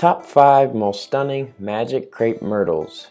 Top 5 most stunning magic crepe myrtles.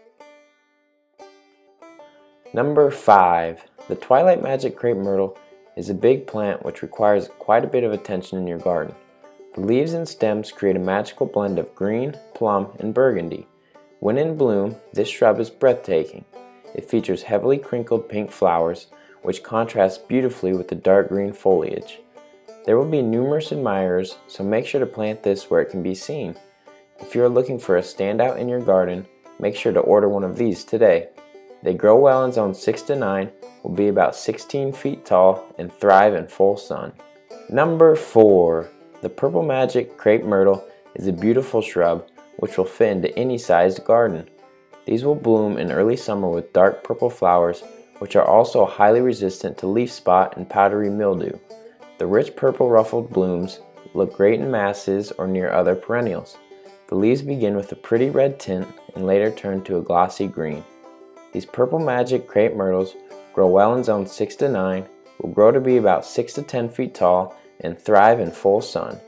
Number 5. The Twilight Magic Crape Myrtle is a big plant which requires quite a bit of attention in your garden. The leaves and stems create a magical blend of green, plum, and burgundy. When in bloom, this shrub is breathtaking. It features heavily crinkled pink flowers which contrast beautifully with the dark green foliage. There will be numerous admirers, so make sure to plant this where it can be seen. If you are looking for a standout in your garden, make sure to order one of these today. They grow well in zone 6 to 9, will be about 16 feet tall, and thrive in full sun. Number 4. The Purple Magic Crape Myrtle is a beautiful shrub which will fit into any sized garden. These will bloom in early summer with dark purple flowers which are also highly resistant to leaf spot and powdery mildew. The rich purple ruffled blooms look great in masses or near other perennials. The leaves begin with a pretty red tint and later turn to a glossy green. These Purple Magic Crape Myrtles grow well in zone 6 to 9, will grow to be about 6 to 10 feet tall, and thrive in full sun.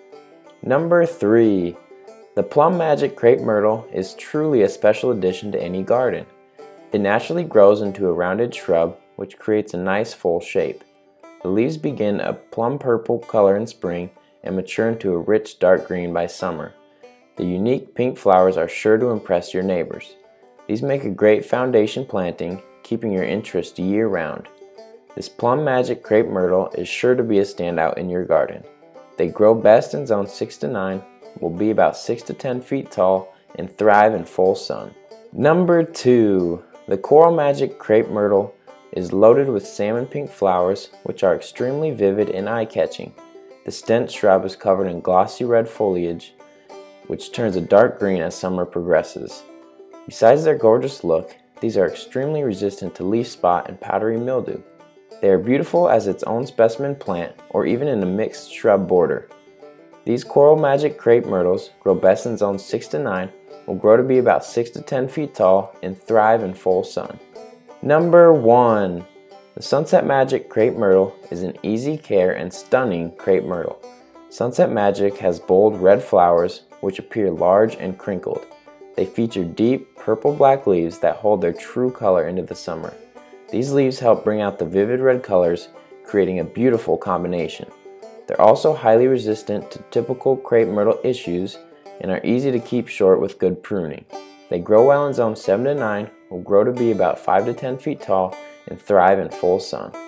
Number 3. The Plum Magic Crape Myrtle is truly a special addition to any garden. It naturally grows into a rounded shrub which creates a nice full shape. The leaves begin a plum purple color in spring and mature into a rich dark green by summer. The unique pink flowers are sure to impress your neighbors. These make a great foundation planting, keeping your interest year round. This Plum Magic Crape Myrtle is sure to be a standout in your garden. They grow best in zone 6 to 9, will be about 6 to 10 feet tall, and thrive in full sun. Number 2. The Coral Magic Crape Myrtle is loaded with salmon pink flowers which are extremely vivid and eye-catching. The stem shrub is covered in glossy red foliage which turns a dark green as summer progresses. Besides their gorgeous look, these are extremely resistant to leaf spot and powdery mildew. They are beautiful as its own specimen plant or even in a mixed shrub border. These Coral Magic Crape Myrtles grow best in zone 6 to 9, will grow to be about 6 to 10 feet tall, and thrive in full sun. Number 1. The Sunset Magic Crape Myrtle is an easy care and stunning crepe myrtle. Sunset Magic has bold red flowers which appear large and crinkled. They feature deep purple-black leaves that hold their true color into the summer. These leaves help bring out the vivid red colors, creating a beautiful combination. They're also highly resistant to typical crepe myrtle issues and are easy to keep short with good pruning. They grow well in zone 7 to 9, will grow to be about 5 to 10 feet tall, and thrive in full sun.